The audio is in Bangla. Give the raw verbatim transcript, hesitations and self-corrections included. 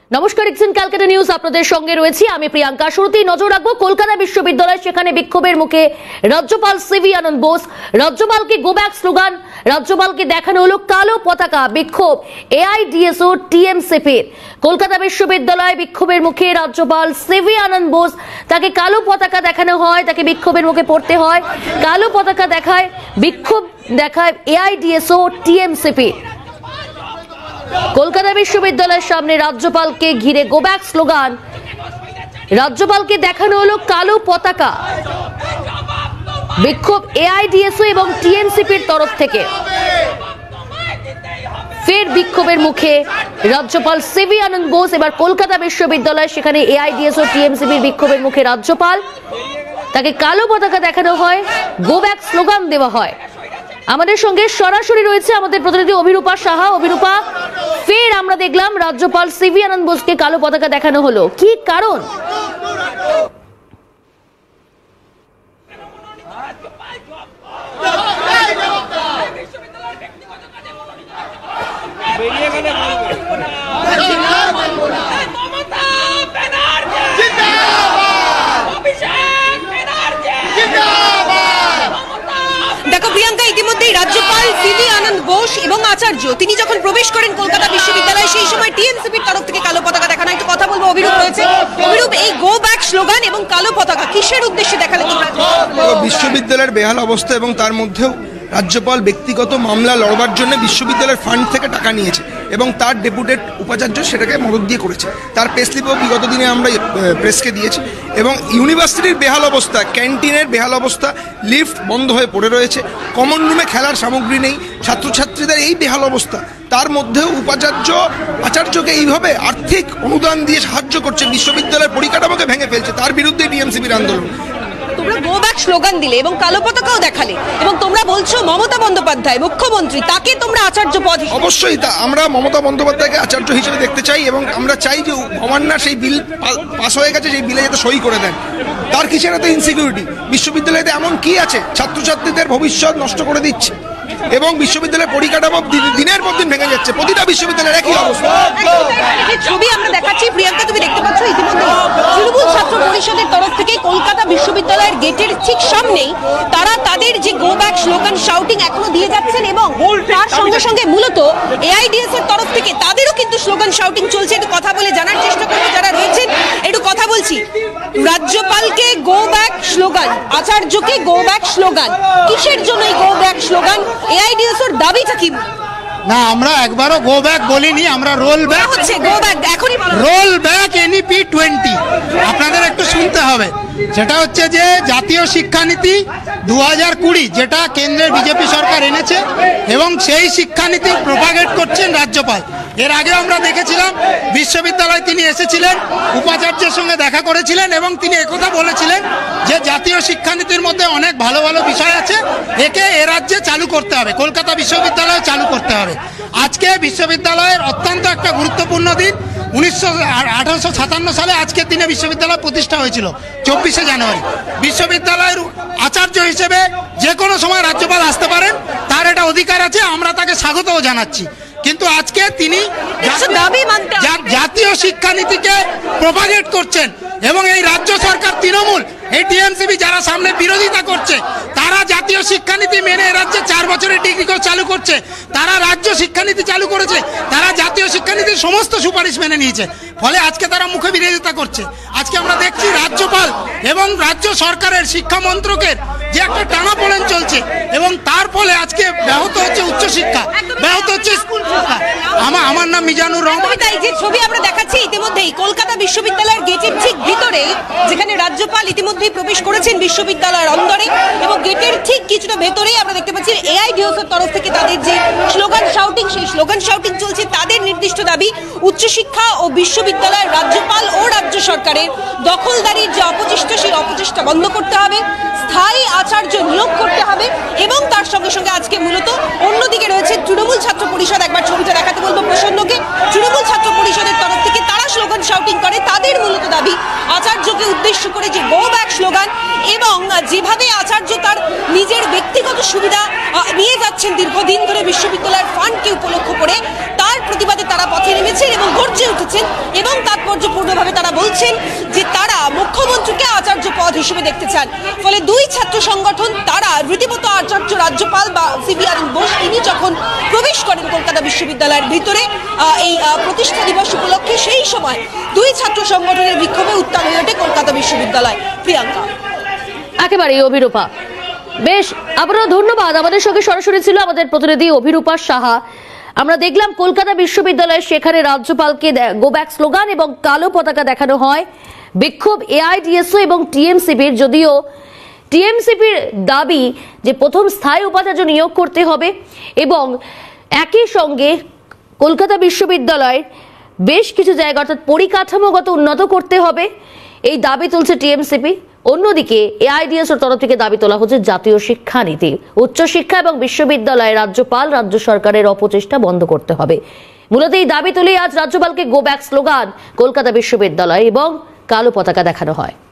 নমস্কার, এক্সিন ক্যালকাটা নিউজ আপনাদের সঙ্গে রয়েছি আমি প্রিয়াঙ্কা। শুরুতেই নজর রাখবো কলকাতা বিশ্ববিদ্যালয়, সেখানে বিক্ষোভের মুখে রাজ্যপাল সিভি আনন্দ বোস। রাজ্যপালকে গো ব্যাক স্লোগান, রাজ্যপালকে দেখানো হলো কালো পতাকা। বিক্ষোভ এআইডিএসও টিএমসিপির। কলকাতা বিশ্ববিদ্যালয় বিক্ষোভের মুখে রাজ্যপাল সিভি আনন্দ বোস, তাকে কালো পতাকা দেখানো হয়, তাকে বিক্ষোভের মুখে পড়তে হয়। কালো পতাকা দেখায়, বিক্ষোভ দেখায় এআইডিএসও টিএমসিপি। কলকাতা বিশ্ববিদ্যালয়ের সামনে রাজ্যপালকে ঘিরে গো ব্যাক স্লোগান, রাজ্যপালকে দেখানো হলো কালো পতাকা। বিক্ষোভ এআইডিএসও এবং টিএমসিপির তরফ থেকে। ফের বিক্ষোভের মুখে রাজ্যপাল সিভি আনন্দ বোস। এবার কলকাতা বিশ্ববিদ্যালয়, সেখানে এআইডিএসও টিএমসিপির বিক্ষোভের মুখে রাজ্যপাল, তাকে কালো পতাকা দেখানো হয়, গো ব্যাক স্লোগান দেওয়া হয়। আমাদের সঙ্গে সরাসরি রয়েছে আমাদের প্রতিনিধি অভিরূপা সাহা। অভিরূপা, ফের আমরা দেখলাম রাজ্যপাল সিভি আনন্দ বোসকে কালো পতাকা দেখানো হলো, কি কারণ? দেখো প্রিয়াঙ্কা, ইতিমধ্যেই রাজ্যপাল সিভি আনন্দ বোস এবং আচার্য তিনি যখন প্রবেশ করেন কলকাতা বিশ্ববিদ্যালয়ে, সেই সময় টিএমসিপির তরফ থেকে কালো পতাকা দেখানো। একটু কথা বলবো, অভিরূপ রয়েছে। অভিরূপ, এই গো ব্যাক স্লোগান এবং কালো পতাকা কিসের উদ্দেশ্যে দেখালে তোমরা? বিশ্ববিদ্যালয়ের বেহাল অবস্থা এবং তার মধ্যেও রাজ্যপাল ব্যক্তিগত মামলা লড়বার জন্য বিশ্ববিদ্যালয়ের ফান্ড থেকে টাকা নিয়েছে এবং তার ডেপুটেড উপাচার্য সেটাকে মদত দিয়ে করেছে। তার প্রেসলিপও বিগত দিনে আমরা প্রেসকে দিয়েছি। এবং ইউনিভার্সিটির বেহাল অবস্থা, ক্যান্টিনের বেহাল অবস্থা, লিফট বন্ধ হয়ে পড়ে রয়েছে, কমন রুমে খেলার সামগ্রী নেই, ছাত্রছাত্রীদের এই বেহাল অবস্থা। তার মধ্যেও উপাচার্য আচার্যকে এইভাবে আর্থিক অনুদান দিয়ে সাহায্য করছে, বিশ্ববিদ্যালয়ের পরিকাঠামোকে ভেঙে ফেলছে। তার বিরুদ্ধে টিএমসিপির আন্দোলন। তোমরা গো ব্যাক স্লোগান দিলে এবং কালো পতাকাও দেখালে, এবং তোমরা বলছো মমতা বন্দ্যোপাধ্যায় মুখ্যমন্ত্রী, তাকে তোমরা আচার্য পদ। অবশ্যই তা আমরা মমতা বন্দ্যোপাধ্যায়কে আচার্য হিসেবে দেখতে চাই এবং আমরা চাই যে গভর্নর সেই বিল পাস হয়ে গেছে, সেই বিলে যাতে সই করে দেন। তার কিসের এত ইনসিকিউরিটি? বিশ্ববিদ্যালয়তে এমন কি আছে ছাত্রছাত্রীদের ভবিষ্যৎ নষ্ট করে দিচ্ছে এবং বিশ্ববিদ্যালয়ের পরিকাঠামো দিনের পর দিন ভেঙে যাচ্ছে। প্রতিটা বিশ্ববিদ্যালয়ের একই অবস্থা। ছবি আমরা দেখাচ্ছি প্রিয়াঙ্কা, তুমি দেখতে পাচ্ছ ইতিমধ্যে তৃণমূল ছাত্র পরিষদের তরফ থেকে কলকাতা বিশ্ববিদ্যালয়ের গেটের ঠিক সামনেই তারা তাদের যে গো ব্যাক স্লোগান শাউটিং এখনো দিয়ে যাচ্ছেন, এবং তার সঙ্গে সঙ্গে মূলত এআইডিএস এর তরফ থেকে তাদেরও কিন্তু স্লোগান শাউটিং চলছে। একটু কথা বলে জানার চেষ্টা করবো যারা রয়েছেন। একটু কথা বলছি, রাজ্যপালকে গো ব্যাক স্লোগান, আচার্যকে গো ব্যাক স্লোগান, কিসের জন্য এই গো ব্যাক স্লোগান? এআইডিএস এর দাবিটা কি? না, আমরা একবারও গো ব্যাক বলিনি, আমরা রোল ব্যাক হচ্ছে গো ব্যাক এখনই রোল ব্যাক এনইপি টোয়েন্টি। আপনাদের একটু শুনতে হবে। সেটা হচ্ছে যে জাতীয় শিক্ষানীতি দু হাজার কুড়ি যেটা কেন্দ্রের বিজেপি সরকার এনেছে, এবং সেই শিক্ষানীতি প্রোপাগেট করছেন রাজ্যপাল। এর আগে আমরা দেখেছিলাম বিশ্ববিদ্যালয়ে তিনি এসেছিলেন, উপাচার্যের সঙ্গে দেখা করেছিলেন এবং তিনি একথা বলেছিলেন যে জাতীয় শিক্ষানীতির মধ্যে অনেক ভালো ভালো বিষয় আছে, একে এ রাজ্যে চালু করতে হবে, কলকাতা বিশ্ববিদ্যালয়ে চালু করতে হবে। আজকে বিশ্ববিদ্যালয়ের অত্যন্ত একটা গুরুত্বপূর্ণ দিন। উনিশশো আঠারোশো সাতান্ন সালে আজকের দিনে বিশ্ববিদ্যালয় প্রতিষ্ঠা হয়েছিল চব্বিশে জানুয়ারি। বিশ্ববিদ্যালয়ের আচার্য হিসেবে যে কোনো সময় রাজ্যপাল আসতে পারেন, তার এটা অধিকার আছে, আমরা তাকে স্বাগতও জানাচ্ছি। কিন্তু আজকে তিনি জাতীয় শিক্ষানীতিকে প্রোপাগেট করছেন এবং এই রাজ্য সরকার তৃণমূল, এই টিএমসিপি যারা সামনে বিরোধিতা করছে, তারা জাতীয় শিক্ষানীতি মেনে রাজ্যে চার বছরের ডিগ্রি কোর্স চালু করছে। তারা রাজ্য শিক্ষানীতি চালু করেছে, তারা জাতীয় শিক্ষানীতির সমস্ত সুপারিশ মেনে নিয়েছে। ফলে আজকে তারা মুখে বিরোধিতা করছে। আজকে আমরা দেখছি রাজ্যপাল এবং রাজ্য সরকারের শিক্ষা মন্ত্রকের যে একটা টানাপোড়েন চলছে, এবং তার ফলে আজকে ব্যাহত হচ্ছে উচ্চশিক্ষা, ব্যাহত হচ্ছে স্কুল শিক্ষা। আমার আমার নাম মিজানুর রহমান। এই যে ছবি আমরা দেখাচ্ছি ইতিমধ্যেই কলকাতা বিশ্ববিদ্যালয়ের গেটের ঠিক ভিতরে, যেখানে রাজ্যপাল ইতিমধ্যেই প্রবেশ করেছেন বিশ্ববিদ্যালয়ের অন্দরে, এবং গেটের ঠিক কিছুটা ভেতরেই আমরা দেখতে পাচ্ছি এআইডিএস এর তরফ থেকে তাদের যে স্লোগান শাউটিং, সেই স্লোগান শাউটিং চলছে। তাদের নির্দিষ্ট দাবি উচ্চশিক্ষা ও বিশ্ববিদ্যালয়ের রাজ্যপাল ও রাজ্য সরকারের দখলদারির যে অপচেষ্টা, সেই অপচেষ্টা বন্ধ করতে হবে, স্থায়ী আচার্য নিয়োগ করতে হবে, এবং তার সঙ্গে সঙ্গে আজকে মূলত অন্যদিকে রয়েছে তৃণমূল ছাত্র পরিষদ। একবার ছবিটা দেখাতে বলবো প্রসন্নকে। তৃণমূল ছাত্র পরিষদের তরফ থেকে তারা স্লোগান শাউটিং করে। তাদের মূলত দাবি আচার্যকে উদ্দেশ্য করে যে গো ব্যাক স্লোগান, এবং যেভাবে আচার্য তার নিজের ব্যক্তিগত সুবিধা নিয়ে যাচ্ছেন দীর্ঘদিন ধরে বিশ্ববিদ্যালয়ের ফান্ডকে উপলক্ষ করে, তার প্রতিবাদে তারা পথে নেমেছেন এবং গর্জে উঠেছেন, এবং বলছেন যে তারা মুখ্যমন্ত্রীকে আচার্য পদ হিসেবে দেখতে চান। ফলে দুই ছাত্র সংগঠন তারা রীতিমতো আচার্য রাজ্যপাল বা সিভি আনন্দ বোস তিনি যখন প্রবেশ করেন কলকাতা বিশ্ববিদ্যালয়ের ভিতরে এই প্রতিষ্ঠা দিবস উপলক্ষে, সেই সময় দুই ছাত্র সংগঠনের বিক্ষোভে উত্তাল হয়ে ওঠে কলকাতা বিশ্ববিদ্যালয়। প্রিয়াঙ্কা, একেবারেই অভিরূপা, বেশ আপনারা ধন্যবাদ। আমাদের সঙ্গে সরাসরি ছিল আমাদের প্রতিনিধি অভিরূপা সাহা। আমরা দেখলাম কলকাতা বিশ্ববিদ্যালয়ে সেখানে রাজ্যপালকে গো ব্যাক স্লোগান এবং কালো পতাকা দেখানো হয়। বিক্ষোভ এআইডিএসও এবং টিএমসিপির, যদিও টিএমসিপির দাবি যে প্রথম স্থায়ী উপাচার্য নিয়োগ করতে হবে এবং একই সঙ্গে কলকাতা বিশ্ববিদ্যালয়ের বেশ কিছু জায়গা অর্থাৎ পরিকাঠামোগত উন্নত করতে হবে, এই দাবি তুলছে টিএমসিপি। অন্যদিকে এআইডিএস এর তরফ থেকে দাবি তোলা হচ্ছে জাতীয় শিক্ষানীতি, উচ্চশিক্ষা এবং বিশ্ববিদ্যালয়ে রাজ্যপাল রাজ্য সরকারের অপচেষ্টা বন্ধ করতে হবে। মূলত এই দাবি তুলে আজ রাজ্যপালকে গো ব্যাক স্লোগান কলকাতা বিশ্ববিদ্যালয় এবং কালো পতাকা দেখানো হয়।